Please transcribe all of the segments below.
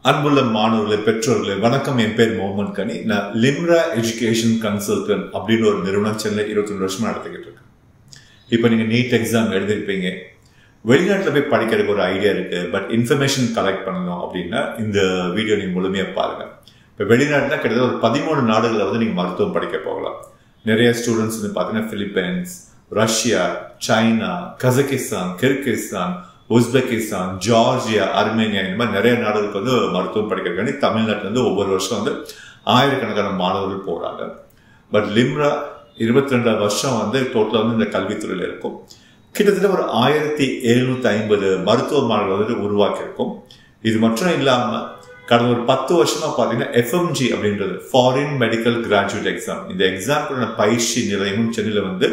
அன்புள்ள மாணவர்களே பெற்றோர்களே வணக்கம். என் பேர் முகமது கனி. நான் லிம்ரா எஜுகேஷன் கன்சல்டன்ட் அப்படின்னு ஒரு நிறுவனம் சென்னை 22 வருஷமா நடத்திக்கிட்டு இருக்கேன். இப்போ நீங்க நீட் எக்ஸாம் எழுதிருப்பீங்க, வெளிநாட்டில் போய் படிக்கிறதுக்கு ஒரு ஐடியா இருக்கு, பட் இன்ஃபர்மேஷன் கலெக்ட் பண்ணணும் அப்படின்னா இந்த வீடியோ நீங்க முழுமையா பாருங்க. இப்போ வெளிநாட்டில் கிட்டத்தட்ட ஒரு 13 நாடுகளில் வந்து நீங்க மருத்துவம் படிக்க போகலாம். நிறைய ஸ்டூடெண்ட்ஸ் வந்து பார்த்தீங்கன்னா Philippines, Russia, China, Kazakhstan, Kyrgyzstan, Uzbekistan, Georgia, Armenia, இந்த மாதிரி நிறைய நாடுகளுக்கு வந்து மருத்துவம் படிக்கிறதுக்காண்டி தமிழ்நாட்டில் வந்து ஒவ்வொரு வருஷம் வந்து ஆயிரக்கணக்கான மாணவர்கள் போறாங்க. பட் லிம்ரா 22 வருஷம் வந்து டோட்டலாக வந்து இந்த கல்வித்துறையில் இருக்கும். கிட்டத்தட்ட ஒரு 1750 மருத்துவ மாணவர்கள் வந்து உருவாக்கியிருக்கும். இது மட்டும் இல்லாமல் கடந்த ஒரு 10 வருஷமா பார்த்தீங்கன்னா FMGE அப்படின்றது ஃபாரின் மெடிக்கல் கிராஜுவேட் எக்ஸாம், இந்த எக்ஸாம்க்கான பயிற்சி நிலையமும் சென்னையில் வந்து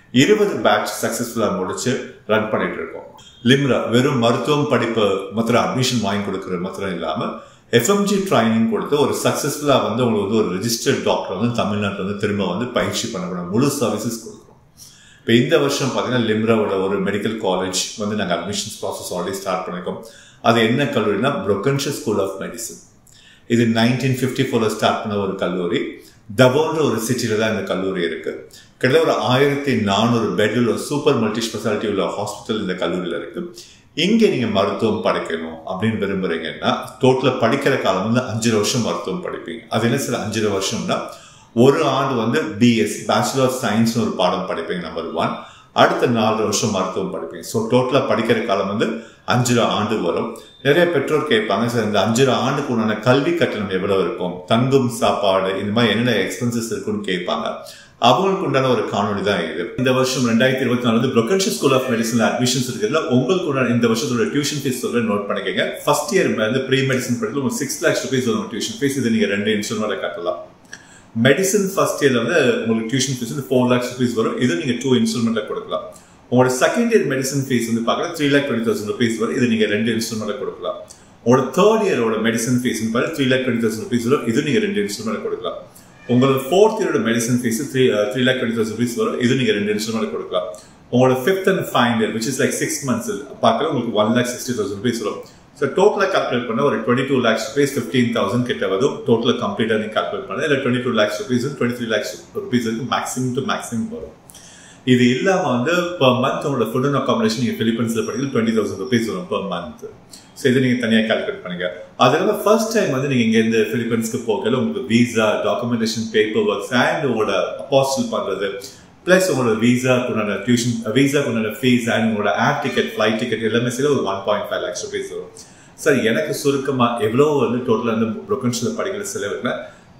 20 பேட்ச் சக்சஸ்ஃபுல்லா முடிச்சு ரன் பண்ணிட்டு இருக்கோம். லிம்ரா வெறும் மருத்துவம் படிப்பு மாத்திரம் அட்மிஷன் வாங்கி கொடுக்கறது மாத்திரம் இல்லாம FMGE ட்ரைனிங் கொடுத்து ஒரு சக்சஸ்ஃபுல்லா வந்து உங்களுக்கு வந்து ஒரு ரெஜிஸ்டர்ட் டாக்டர் வந்து தமிழ்நாட்டில் வந்து திரும்ப வந்து பயிற்சி பண்ணக்கூடிய முழு சர்வீசஸ் கொடுக்குறோம். இப்போ இந்த வருஷம் பார்த்தீங்கன்னா லிம்ராவோட ஒரு மெடிக்கல் காலேஜ் வந்து நாங்கள் அட்மிஷன்ஸ் ப்ராசஸ் ஆல்ரெடி ஸ்டார்ட் பண்ணிருக்கோம். அது என்ன கல்லூரினா Brokenshire ஸ்கூல் ஆஃப் மெடிசன். இது 1954 ஸ்டார்ட் பண்ண ஒரு கல்லூரி. தவோன்ற ஒரு சிட்டியில தான் இந்த கல்லூரி இருக்கு. கிட்டத்தட்ட ஒரு 1400 பெட் உள்ள சூப்பர் மல்டி ஸ்பெஷாலிட்டி உள்ள ஹாஸ்பிட்டல் இந்த கல்லூரியில இருக்கு. இங்க நீங்க மருத்துவம் படிக்கணும் அப்படின்னு விரும்புறீங்கன்னா டோட்டலா படிக்கிற காலம் வந்து 5 வருஷம் மருத்துவம் படிப்பீங்க. அது என்ன சில 5 வருஷம்னா ஒரு ஆண்டு வந்து BS பேச்சுலர் ஆஃப் சயின்ஸ் ஒரு பாடம் படிப்பீங்க நம்பர் 1. அடுத்த 4 வருஷம் மருத்துவம் படிப்பீங்க. ஸோ டோட்டலா படிக்கிற காலம் வந்து 5 ஆண்டு வரும். நிறைய பெற்றோர் கேட்பாங்க, சார் இந்த 5 ஆண்டுக்கு உண்டான கல்வி கட்டணம் எவ்வளவு இருக்கும், தங்கும் சாப்பாடு இந்த மாதிரி என்னென்ன எக்ஸ்பென்சஸ் இருக்குன்னு கேட்பாங்க. அவங்களுக்கு உண்டான ஒரு காணொலி தான் இது. இந்த வருஷம் 2024 வந்து Brokenshire school of medicine admissions இருக்கிறதுல உங்களுக்கு உண்டான இந்த வருஷத்தோட டியூஷன் ஃபீஸ் சொல்ற நோட் பண்ணிக்கங்க. ஃபர்ஸ்ட் இயர் வந்து ப்ரீ மெடிசன் படிக்கல உங்களுக்கு 6 lakhs rupees வரும் டியூஷன் ஃபீஸ். இது நீங்க 2 இன்ஸ்டால்மெண்ட்ல கட்டலாம். மெடிசன் ஃபர்ஸ்ட் இயர்ல வந்து உங்களுக்கு டியூஷன் ஃபீஸ் வந்து 4 lakhs rupees வரும். இது நீங்க 2 இன்ஸ்டால்மெண்ட்ல கொடுக்கலாம். உங்களோட செகண்ட் இயர் மெடிசன் ஃபீஸ் வந்து பார்க்கலாம் 3,20,000 rupees வரும். இது நீங்க 2 இன்ஸ்டால்மெண்ட்ல கொடுக்கலாம். உங்களோட தேர்ட் இயரோட மெடிசன் ஃபீஸ் பாருங்க 3,20,000 rupees வரும். இது நீங்க 2 இன்ஸ்டால்மெண்ட்ல கொடுக்கலாம். உங்களோட ஃபோர்த் இயரோட மெடிசன் ஃபீஸ் 3,20,000 rupees வரும். இது நீங்க 2 இன்ஸ்டால்மெண்ட்ல கொடுக்கலாம். உங்களோட fifth and final year which is like 6 months பார்க்கலாம் உங்களுக்கு 1,60,000 rupees வரும். ஸோ டோட்டலாக கால்குலேட் பண்ண ஒரு 22 lakhs rupees 15,000 கிட்ட வரும். டோட்டலாக கம்ப்ளீட்டாக நீங்கள் கால்குலேட் பண்ண இல்லை 22 lakhs rupees 23 lakhs rupees maximum to maximum வரும். இது இல்லாம வந்து பெர் மந்த் உங்களோட ஃபுட் அண்ட் அகாமடேஷன் நீங்க பிலிப்பைன்ஸ்ல படிக்கிறது 20,000 rupees வரும் பெர் மந்த். ஸோ இதை நீங்க தனியாக கால்குலேட் பண்ணுங்க. அதனால ஃபர்ஸ்ட் டைம் வந்து நீங்க இங்க இருந்து பிலிப்பைன்ஸ்க்கு போகல உங்களுக்கு visa, documentation, paper works and உங்களோட அப்பாஸ்டல் பண்றது பிளஸ் உங்களோட விசாக்குண்டான டியூஷன், விசாக்குண்டான ஃபீஸ் அண்ட் உங்களோட ஏர் டிக்கெட், ஃபிளைட் டிக்கெட் எல்லாமே சேர்த்து ஒரு 1.5 lakhs rupees வரும். சார் எனக்கு சுருக்கமா எவ்வளோ வந்து டோட்டலா வந்து Brokenshire படிக்கிற செலவுனா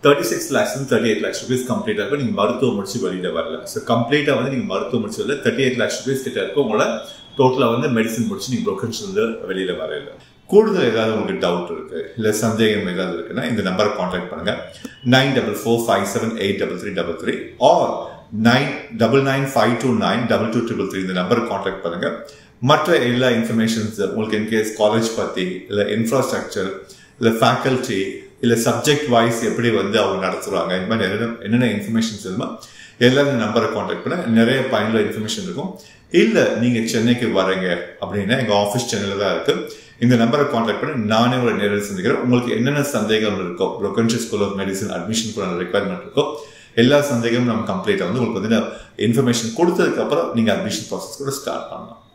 36 lakhs and 38 lakhs rupees கம்ப்ளீட்டா இருக்கும். நீங்க மருத்துவம் முடிச்சு வெளியில வரல. ஸோ கம்ப்ளீட்டா வந்து நீங்க மருத்துவம் முடிச்சு வரல 38 lakhs rupees கிட்ட இருக்கும். உங்களோட டோட்டலா வந்து மெடிசன் முடிச்சு நீங்க Brokenshire வெளியில வரல. கூடுதல் ஏதாவது உங்களுக்கு டவுட் இருக்கு இல்ல சந்தேகம் ஏதாவது இருக்குன்னா இந்த நம்பரை கான்டாக்ட் பண்ணுங்க. 9445783333 ஆர் 9995292233 இந்த நம்பரை கான்டாக்ட் பண்ணுங்க. மற்ற எல்லா இன்ஃபர்மேஷன்ஸ் உங்களுக்கு இன்கேஸ் காலேஜ் பத்தி இல்ல இன்ஃப்ராஸ்ட்ரக்சர் இல்ல ஃபேக்கல்டி இல்ல சப்ஜெக்ட் வைஸ் எப்படி வந்து அவங்க நடத்துறாங்க இந்த மாதிரி என்னென்ன இன்ஃபர்மேஷன்ஸ் இருக்குமோ எல்லாரும் இந்த நம்பரை கான்டாக்ட் பண்ண நிறைய பயனுள்ள இன்ஃபர்மேஷன் இருக்கும். இல்ல நீங்க சென்னைக்கு வரீங்க அப்படின்னா எங்க ஆஃபீஸ் சென்னையில தான் இருக்கு. இந்த நம்பரை கான்டாக்ட் பண்ணி நானே உங்களை நேரில் சந்திக்கிறேன். உங்களுக்கு என்னென்ன சந்தேகம் இருக்கோ Brokenshire school of medicine admission requirement இருக்கோ எல்லா சந்தேகமும் நம்ம கம்ப்ளீட்டா வந்து உங்களுக்கு வந்து இன்ஃபர்மேஷன் கொடுத்ததுக்கு அப்புறம் நீங்க அட்மிஷன் ப்ராசஸ் கூட ஸ்டார்ட் பண்ணலாம்.